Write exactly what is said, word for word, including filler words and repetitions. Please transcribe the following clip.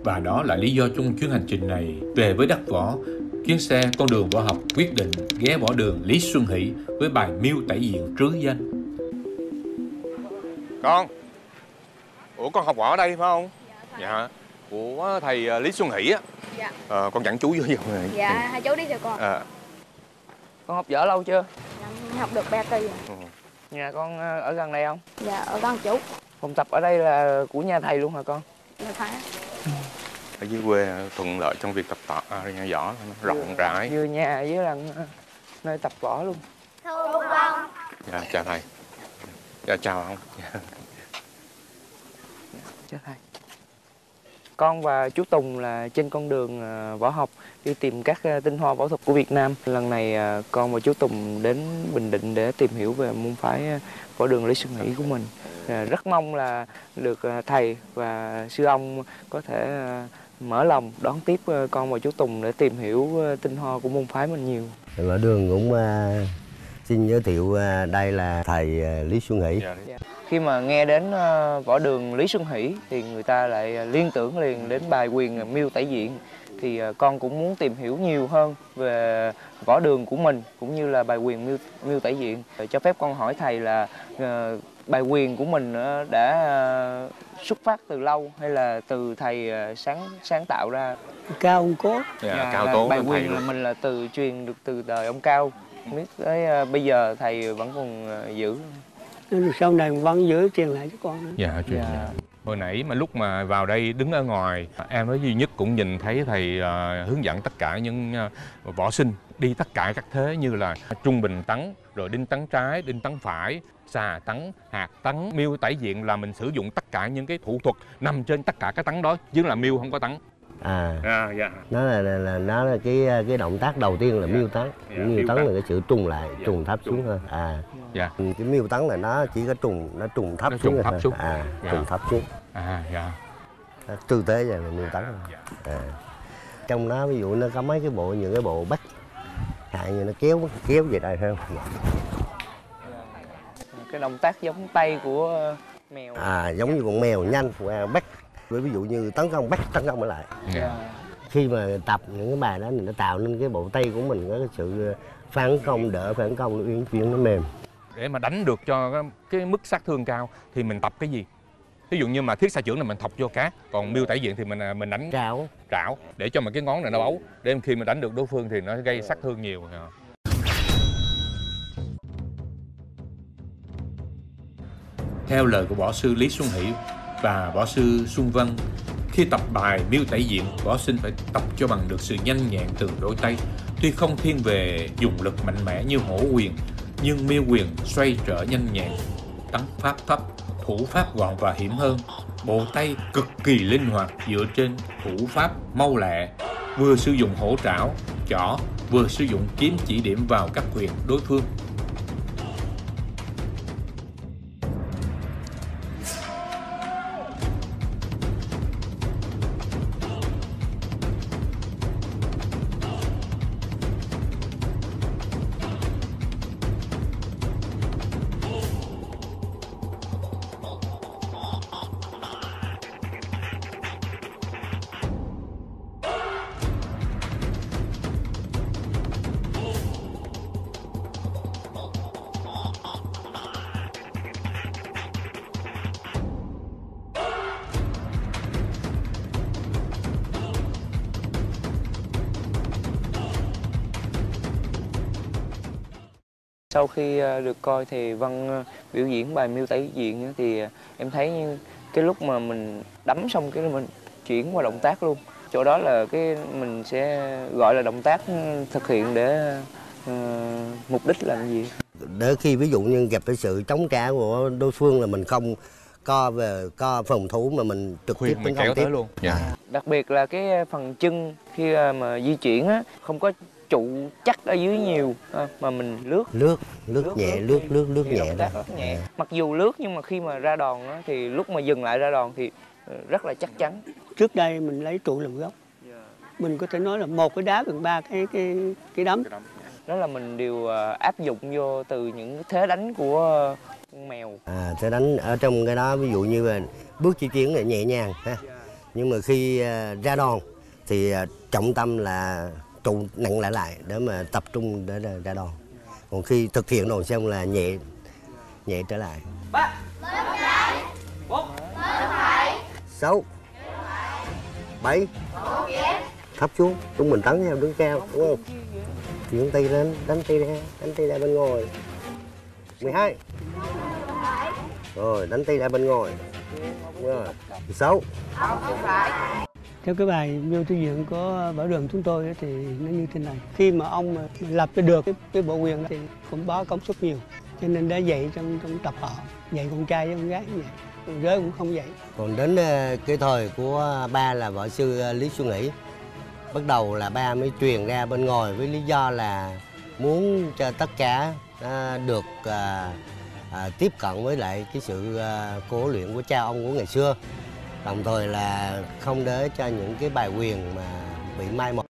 Và đó là lý do trong chuyến hành trình này về với đất võ, chuyến xe con đường võ học quyết định ghé võ đường Lý Xuân Hỷ với bài miêu tẩy diện trứ danh. Con, ủa con học võ ở đây phải không? Dạ, dạ. Của thầy Lý Xuân Hỷ á. Dạ. Ờ, con dẫn chú vô vô này. Dạ, hai chú đi cho con. À. Con học võ lâu chưa? Dạ, học được ba kỳ rồi. Ừ. Nhà con ở gần đây không? Dạ, ở gần chú. Phòng tập ở đây là của nhà thầy luôn hả con? Dạ, phải. Ở dưới quê thuận lợi trong việc tập tọ, à, nhà võ rộng rãi. Vừa nhà với là nơi tập võ luôn. Thưa con. Dạ, chào thầy. Dạ, chào ông. Chào thầy. Con và chú Tùng là trên con đường võ học đi tìm các tinh hoa võ thuật của Việt Nam. Lần này con và chú Tùng đến Bình Định để tìm hiểu về môn phái võ đường Lý Xuân Hỷ của mình. Rất mong là được thầy và sư ông có thể mở lòng đón tiếp con và chú Tùng để tìm hiểu tinh hoa của môn phái mình nhiều. Võ đường cũng uh, xin giới thiệu uh, đây là thầy uh, Lý Xuân Hỷ. Dạ. Khi mà nghe đến uh, võ đường Lý Xuân Hỷ thì người ta lại liên tưởng liền đến bài quyền miêu tẩy diện. Thì uh, con cũng muốn tìm hiểu nhiều hơn về võ đường của mình cũng như là bài quyền miêu, miêu tẩy diện. Cho phép con hỏi thầy là uh, bài quyền của mình uh, đã uh, xuất phát từ lâu hay là từ thầy uh, sáng sáng tạo ra? Cao ông Cố. Dạ, Dạ, Cao Tố bài thầy quyền luôn. là mình là từ truyền được từ đời ông Cao. Biết tới uh, bây giờ thầy vẫn còn uh, giữ. Nên sau này vẫn giữ truyền lại cho con nữa. Dạ, truyền Dạ. dạ. Hồi nãy mà lúc mà vào đây đứng ở ngoài, em nói duy nhất cũng nhìn thấy thầy uh, hướng dẫn tất cả những uh, võ sinh đi tất cả các thế như là trung bình tấn, rồi đinh tấn trái, đinh tấn phải, xà tấn, hạt tấn, miêu tẩy diện là mình sử dụng tất cả những cái thủ thuật nằm trên tất cả các tấn đó, chứ là miêu không có tấn. À, À, dạ. nó là, là, là nó là cái cái động tác đầu tiên là miêu tấn. Dạ, miêu miêu tấn tấn. là cái sự trùng lại, Dạ, trùng thấp trùng. xuống thôi. À, Dạ. cái miêu tấn là nó chỉ có trùng, nó trùng thấp Nó xuống trùng rồi thấp thôi. xuống. À, Dạ. trùng thấp xuống. À, dạ. Tư thế vậy là miêu tấn. À. Trong đó ví dụ nó có mấy cái bộ, những cái bộ bắt hạn như nó kéo kéo về đây thôi. Cái động tác giống tay của mèo. À, giống như con mèo nhanh qua bắt. Ví dụ như tấn công bắt tấn công trở lại. Dạ. Khi mà tập những cái bài đó thì nó tạo nên cái bộ tay của mình có cái sự phản công, đỡ phản công, nó uyển chuyển, nó mềm. Để mà đánh được cho cái, cái mức sát thương cao thì mình tập cái gì? Ví dụ như mà thiết xa chưởng là mình thọc vô cát, còn miêu tẩy diện thì mình mình đánh Trảo. trảo để cho mà cái ngón này nó bấu, để khi mình đánh được đối phương thì nó gây sát thương nhiều. Theo lời của võ sư Lý Xuân Hỷ và võ sư Xuân Vân, khi tập bài miêu tẩy diện, võ sinh phải tập cho bằng được sự nhanh nhẹn từ đôi tay. Tuy không thiên về dùng lực mạnh mẽ như hổ quyền, nhưng miêu quyền xoay trở nhanh nhẹn, tấn pháp thấp, thủ pháp gọn và hiểm hơn. Bộ tay cực kỳ linh hoạt dựa trên thủ pháp mau lẹ, vừa sử dụng hổ trảo, chỏ, vừa sử dụng kiếm chỉ điểm vào các quyền đối phương. Sau khi được coi thì Vân biểu diễn bài miêu tẩy diện thì em thấy như cái lúc mà mình đấm xong cái mình chuyển qua động tác luôn. Chỗ đó là cái mình sẽ gọi là động tác thực hiện để uh, mục đích làm gì? Để khi ví dụ như gặp cái sự chống trả của đối phương là mình không co về co phòng thủ mà mình trực tiếp tấn công tiếp luôn. Dạ. À. Đặc biệt là cái phần chân khi mà di chuyển á, không có trụ chắc ở dưới nhiều mà mình lướt lướt lướt, lướt nhẹ lướt lướt lướt nhẹ đó. nhẹ. Mặc dù lướt nhưng mà khi mà ra đòn á, thì lúc mà dừng lại ra đòn thì rất là chắc chắn. Trước đây mình lấy trụ làm gốc, mình có thể nói là một cái đá bằng ba cái cái cái đấm. Đó là mình đều áp dụng vô từ những thế đánh của con mèo. À, thế đánh ở trong cái đó ví dụ như là bước di chuyển là nhẹ nhàng ha, Nhưng mà khi ra đòn thì trọng tâm là trụ nặng lại lại để mà tập trung để ra đòn. Còn khi thực hiện đòn xong là nhẹ nhẹ trở lại. Ba, bốn, sáu, bảy, thấp xuống, tung mình tấn theo đứng cao, đúng không? Chuyển tay lên, đánh tay ra, đánh tay ra bên ngoài. mười hai. Rồi, đánh tay ra bên ngoài. Rồi, mười sáu. Theo cái bài vô tư viện của bảo đường chúng tôi thì nó như thế này. Khi mà ông lập cho được cái, cái bộ quyền thì cũng bỏ công sức nhiều. Cho nên đã dạy trong, trong tập họ, dạy con trai với con gái như vậy. Con gái cũng không dạy. Còn đến cái thời của ba là võ sư Lý Xuân Nghỉ, bắt đầu là ba mới truyền ra bên ngoài với lý do là muốn cho tất cả được à, à, tiếp cận với lại cái sự à, cổ luyện của cha ông của ngày xưa, đồng thời là không để cho những cái bài quyền mà bị mai một.